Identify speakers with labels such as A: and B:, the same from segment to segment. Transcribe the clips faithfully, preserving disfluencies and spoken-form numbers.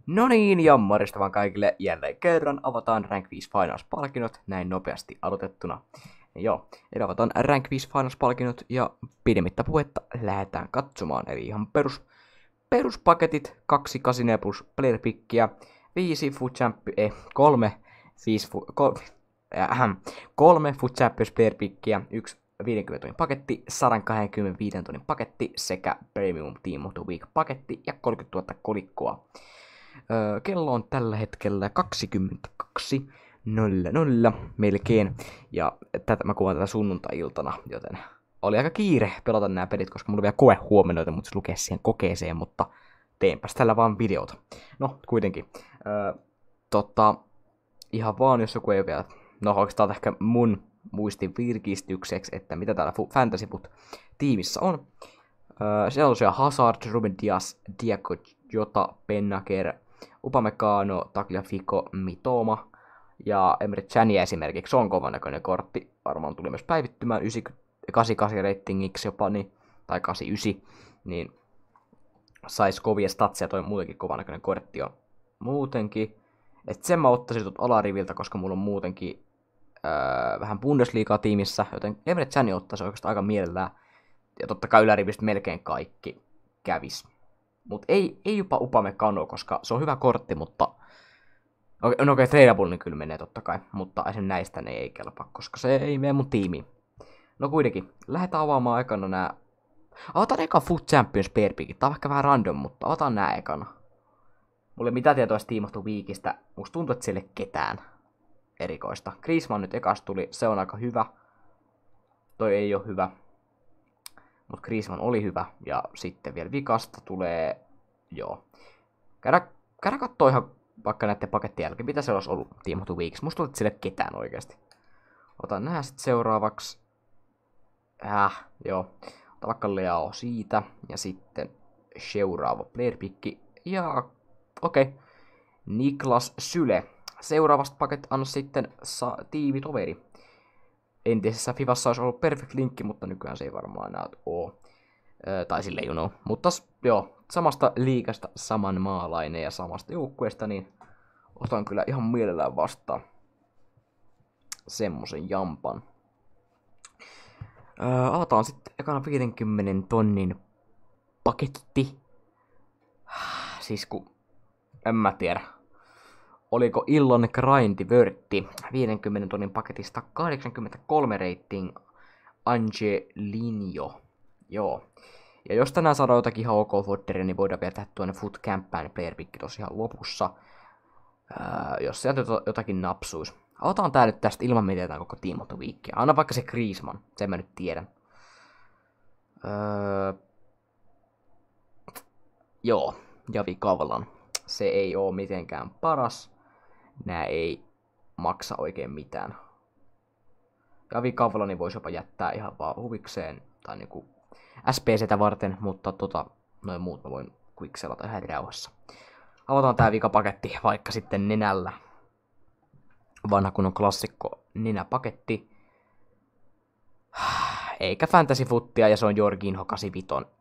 A: No niin, ja morjesta vaan kaikille. Jälleen kerran avataan Rank viisi Finals-palkinnot näin nopeasti aloitettuna. Joo, eli avataan Rank viisi Finals-palkinnot ja pidemmittä puhetta lähdetään katsomaan. Eli ihan perus, peruspaketit, kaksi kahdeksan plus player pickiä, viisi food champ, eh, kolme, viisi fu, kol, äh, kolme food champions player pickiä, yksi viidenkymmenen tonnin paketti, sata kaksikymmentäviisi tonnin paketti sekä Premium Team of the Week paketti ja kolmekymmentätuhatta kolikkoa. Öö, kello on tällä hetkellä kaksikymmentäkaksi nolla nolla melkein. Ja tätä mä kuvaan tätä sunnuntai-iltana, joten oli aika kiire pelata nämä pelit, koska mulla oli vielä koe huomenna, joten mut lukea siihen kokeeseen, mutta teenpäs tällä vaan videota. No, kuitenkin. Öö, tota, ihan vaan, jos joku ei vielä... No, oikeastaan ehkä mun muistin virkistykseksi, että mitä täällä Fantasy Foot-tiimissä on. Öö, siellä on tosiaan Hazard, Ruben Dias, Diego Jota, Pennaker, Upamecano, Tagliafico, Mitoma ja Emre Chania esimerkiksi. Se on kovan näköinen kortti. Varmaan tuli myös päivittymään kahdeksankymmentäkahdeksan ratingiksi jopa, niin, tai kahdeksankymmentäyhdeksän, niin sais kovia statsia. Toi muutenkin kovan näköinen kortti on muutenkin. Et sen mä ottaisin tuot alariviltä, koska mulla on muutenkin öö, vähän Bundesliigaa tiimissä, joten Emre Chania ottaisi oikeastaan aika mielellään. Ja totta kai ylärivistä melkein kaikki kävis. Mut ei, ei jopa Upamecano, koska se on hyvä kortti, mutta... No okei, okay, tradable niin kyllä menee totta kai, mutta esim. Näistä ne ei kelpaa, koska se ei mene mun tiimiin. No kuitenkin, lähdetään avaamaan ekana nää... Avataan eka Foot Champions Pair Pickit, tää on ehkä vähän random, mutta avataan nää ekana. Mulla ei mitään tietoa Team of the Weekistä, musta tuntuu, että siellä ei ketään erikoista. Griezmann nyt ekas tuli, se on aika hyvä. Toi ei oo hyvä. Mut Griezmann oli hyvä, ja sitten vielä vikasta tulee... Joo. Käydä, käydä kattoo ihan vaikka näiden pakettien jälkeen, mitä se olisi ollut Team of the Weeks. Musta tuntuu, että sille ketään oikeesti. Otan nää sit seuraavaksi. Äh, joo. Otan vaikka Leao siitä, ja sitten seuraava player pick. Ja okei. Okay. Niklas Syle. Seuraavasta paket anna sitten sa- tiivitoveri. Entisessä Fivassa olisi ollut perfect linkki, mutta nykyään se ei varmaan enää oo. Öö, tai silleen, you know. Mutta joo, samasta liikasta saman maalainen ja samasta joukkueesta, niin otan kyllä ihan mielellään vastaan semmosen jampan. Öö, avataan sitten ekana viidenkymmenen tonnin paketti. Siis ku... En mä tiedä. Oliko Illon Grindivörtti viidenkymmenen tonnin paketista kahdeksankymmentäkolme rating Angelinho. Joo. Ja jos tänään saadaan jotakin ihan ok fodderia, niin voidaan vielä tehdä tuonne Foot Campään player pick tossa ihan lopussa. Öö, jos sieltä jotakin napsuis. Otetaan tää nyt tästä ilman mietitään koko Team of the Weekia. Anna vaikka se Griezmann, sen mä nyt tiedän. Öö... Joo, Javi Kavlan. Se ei oo mitenkään paras. Nää ei maksa oikein mitään. Javi Kavlani voisi jopa jättää ihan vaan huvikseen. Tai niinku S P C:tä varten, mutta tota, noin muut mä voin quickselata ihan rauhassa. Avataan tää vikapaketti vaikka sitten nenällä. Vanha kunnon klassikko nenäpaketti. Eikä fantasy futtia ja se on Jorginho kahdeksankymmentäviisi.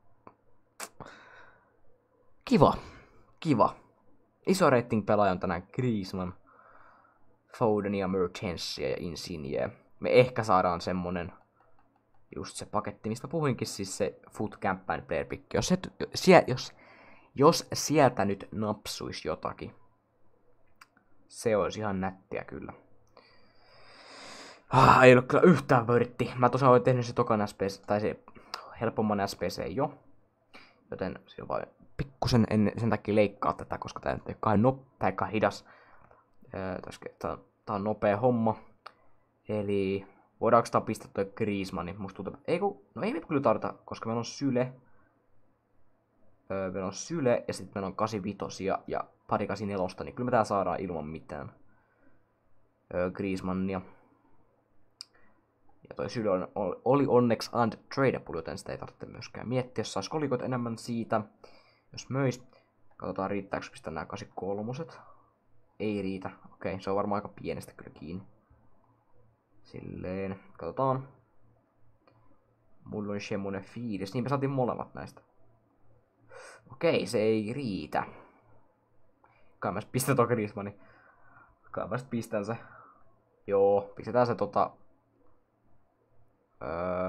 A: Kiva. Kiva. Iso rating pelaaja on tänään Griezmann, Foden ja Mertenssia ja Insigne. Me ehkä saadaan semmonen just se paketti, mistä puhuinkin, siis se Foot Campaign player pick. Jos, et, sie, jos, jos sieltä nyt napsuisi jotakin, se olisi ihan nättiä kyllä. Ah, ei ole kyllä yhtään vörtti. Mä tosiaan olen tehnyt se tokan S P C, tai se helpomman S P C jo. Joten se on vain pikkusen en sen takia leikkaa tätä, koska tää nyt ei ole nopea, hidas. Tää on nopea homma. Eli voidaanko tää pistää toi Griezmann, niin musta tuntuu, ei kun, no ei me kyllä tarvita, koska meillä on Syle. Öö, meillä on Syle ja sitten meillä on kahdeksankymmentäviisi ja pari kahdeksankymmentäneljä, niin kyllä me tää saadaan ilman mitään. Öö, Griezmannia. Ja toi Syle on, oli onneksi untradable, joten sitä ei tarvitse myöskään miettiä, jos sais kolikot enemmän siitä. Jos möis, katsotaan riittääkö pistää nää kahdeksankymmentäkolme. Ei riitä, okei, se on varmaan aika pienestä kyllä kiinni. Silleen, katsotaan. Mulla on semmonen fiilis, niin me saatiin molemmat näistä. Okei, se ei riitä. kai mä pistän ton Griezmann, niin kai mä pistän se. Joo, pistetään se tota... Öö...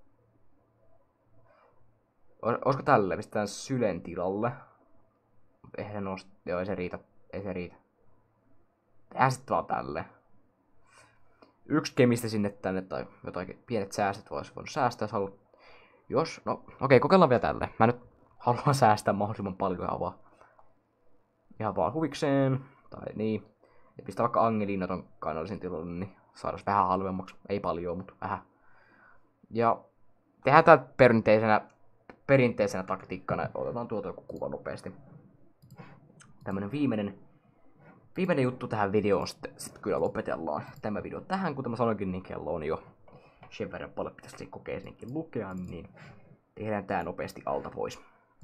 A: Olisiko tälleen? Pistetään Sylen tilalle. Eihän se nost... Joo, ei se riitä. Ei se riitä. Tehdään sit vaan tälleen. Yksi kemistä sinne tänne tai jotain pienet säästöt vois voinut säästää, jos haluat. Jos, no okei, okay, kokeillaan vielä tälleen. Mä nyt haluan säästää mahdollisimman paljon ihan vaan. Ihan vaan huvikseen. Tai niin. Ja pistää vaikka Angelina ton kannallisen tilalle, niin saadaan vähän halvemmaksi. Ei paljon, mutta vähän. Ja tehdään tää perinteisenä, perinteisenä taktiikkana. Otetaan tuota joku kuva nopeasti. Tämmönen viimeinen, viimeinen juttu tähän videoon sitten, sitten kyllä lopetellaan tämä video tähän. Kuten mä sanoinkin, niin kello on jo sen verran paljon pitäisi kokeeseenkin lukea, niin tehdään tää nopeasti alta pois.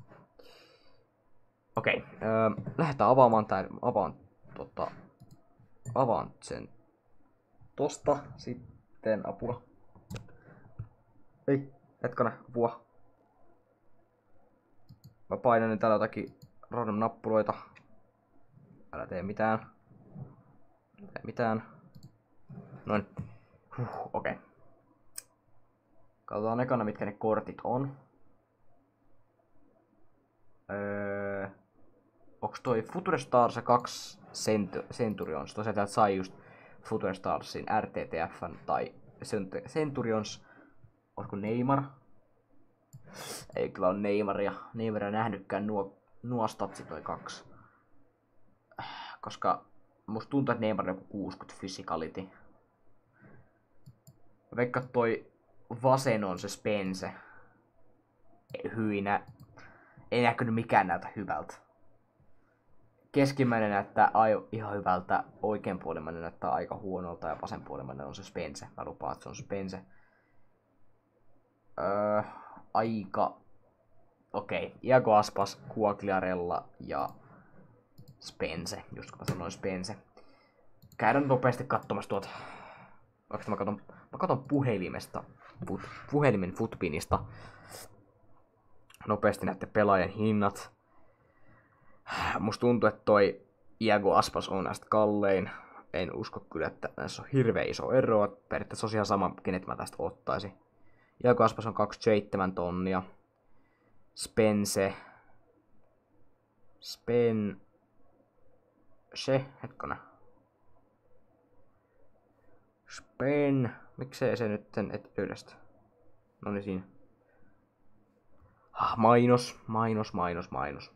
A: Okei, öö, lähdetään avaamaan tää, avaan, tota, avaan sen tosta, sitten apua. Ei, hetkona, apua. Mä painan täällä jotakin random nappuloita. Älä tee mitään. Älä tee mitään. Noin. Huh, okei. Okay. Katsotaan ekana mitkä ne kortit on. Öö, onks toi Future Stars ja kaksi Centurions? Tosiaan täältä sai just Future Starsin R T T F:n tai Centurions. Olisiko Neymar? Ei kyllä ole Neymaria. Neymaria nähnytkään nuo, nuo statsit toi kaksi. Koska musta tuntuu, että Neymar on joku kuusikymmentä physicality. Vaikka toi vasen on se Spence. Hyi nä... Ei näkynyt mikään näytä hyvältä. Keskimmäinen näyttää ai- ihan hyvältä, oikeanpuolimmainen näyttää aika huonolta ja vasenpuolimmainen on se Spence. Mä lupaan, että se on Spence. Öö, aika... Okei, okay. Iago Aspas, Quagliarella ja Spence, just kun mä sanoin Spence. Käydään nopeasti katsomassa tuota... Oikeastaan mä katon, mä katon puhelimesta, put, puhelimen Futbinista. Nopeasti näette pelaajan hinnat. Musta tuntuu, että toi Iago Aspas on näistä kallein. En usko kyllä, että näissä on hirveän iso ero. Periaatteessa on ihan sama, kenet mä tästä ottaisin. Iago Aspas on kaksikymmentäseitsemän tonnia. Spence. Spen... Se, hetkona. Spen... Miksei se nyt et löydä sitä? Noniin siinä. Ah, mainos, mainos, mainos, mainos.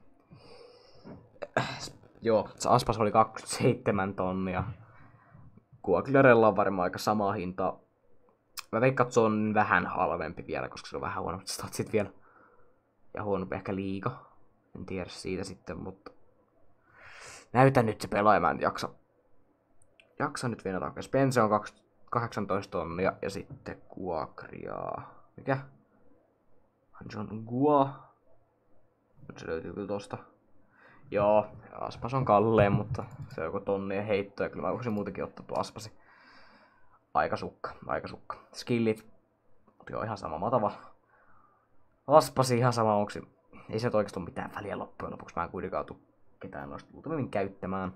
A: Joo, se Aspas oli kaksikymmentäseitsemän tonnia. Quagliarella on varmaan aika sama hinta. Mä veikkaan, että se on vähän halvempi vielä, koska se on vähän huonompi statsit vielä. Ja huonompi ehkä liiga. En tiedä siitä sitten, mutta... Näytän nyt se pelaaja, mä en jaksa. Jaksa nyt vielä takaisin. Spence on kahdeksantoista tonnia ja sitten Quaglia. Mikä? John Gua. Se löytyy kyllä tosta. Joo, Aspas on kalleen, mutta se on joku tonnien heitto ja kyllä mä voisin muutenkin ottaa tuo Aspasi. Aika sukka, aika sukka. Skillit. Joo, ihan sama matava. Aspasi ihan sama, onko se... Ei se oikeasti ole mitään väliä loppujen lopuksi. Mä en kuitenkaan tuu ketään noista luultavimmin käyttämään.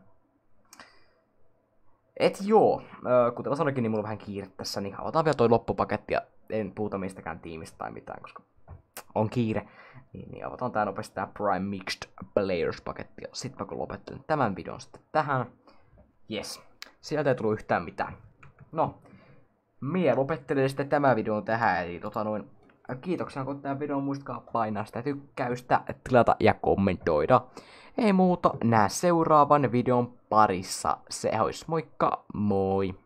A: Et joo, kuten mä sanoinkin, niin mulla on vähän kiire tässä, niin avataan vielä toi loppupaketti ja en puhuta mistäkään tiimistä tai mitään, koska on kiire. Niin, niin avataan tää nopeasti tää Prime Mixed Players-paketti ja sit mä kun lopettelen tämän videon sitten tähän. Yes, sieltä ei tullut yhtään mitään. No, mie lopettelen sitten tämän videon tähän, eli tota noin. Kiitoksia kun tämän videon, muistakaa painaa sitä tykkäystä, tilata ja kommentoida. Ei muuta, nää seuraavan videon parissa. Se olisi moikka, moi!